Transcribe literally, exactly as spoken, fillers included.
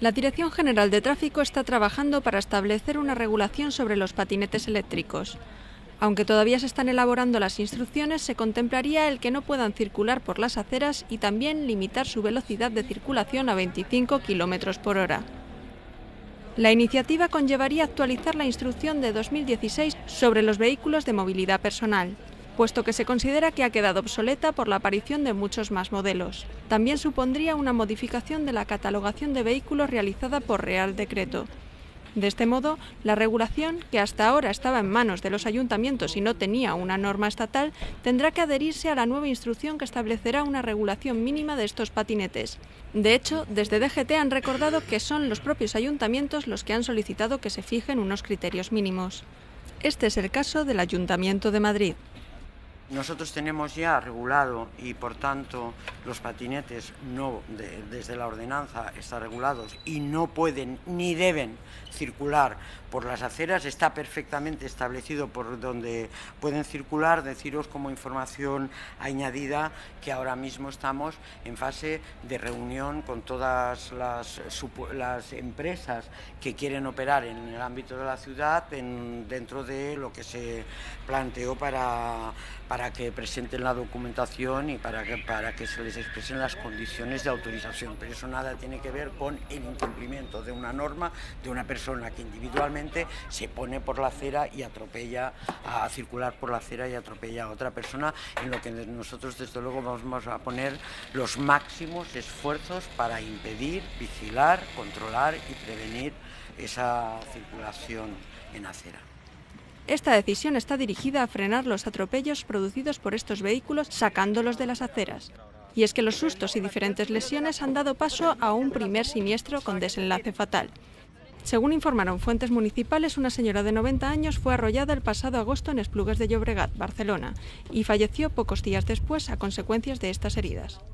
La Dirección General de Tráfico está trabajando para establecer una regulación sobre los patinetes eléctricos. Aunque todavía se están elaborando las instrucciones, se contemplaría el que no puedan circular por las aceras y también limitar su velocidad de circulación a veinticinco kilómetros por hora. La iniciativa conllevaría actualizar la instrucción de dos mil dieciséis sobre los vehículos de movilidad personal, puesto que se considera que ha quedado obsoleta por la aparición de muchos más modelos. También supondría una modificación de la catalogación de vehículos realizada por Real Decreto. De este modo, la regulación, que hasta ahora estaba en manos de los ayuntamientos y no tenía una norma estatal, tendrá que adherirse a la nueva instrucción que establecerá una regulación mínima de estos patinetes. De hecho, desde D G T han recordado que son los propios ayuntamientos los que han solicitado que se fijen unos criterios mínimos. Este es el caso del Ayuntamiento de Madrid. Nosotros tenemos ya regulado y por tanto los patinetes no de, desde la ordenanza están regulados y no pueden ni deben circular por las aceras. Está perfectamente establecido por donde pueden circular. Deciros como información añadida que ahora mismo estamos en fase de reunión con todas las, las empresas que quieren operar en el ámbito de la ciudad en, dentro de lo que se planteó para para que presenten la documentación y para que, para que se les expresen las condiciones de autorización. Pero eso nada tiene que ver con el incumplimiento de una norma de una persona que individualmente se pone por la acera y atropella a circular por la acera y atropella a otra persona, en lo que nosotros desde luego vamos a poner los máximos esfuerzos para impedir, vigilar, controlar y prevenir esa circulación en acera. Esta decisión está dirigida a frenar los atropellos producidos por estos vehículos sacándolos de las aceras. Y es que los sustos y diferentes lesiones han dado paso a un primer siniestro con desenlace fatal. Según informaron fuentes municipales, una señora de noventa años fue arrollada el pasado agosto en Esplugues de Llobregat, Barcelona, y falleció pocos días después a consecuencias de estas heridas.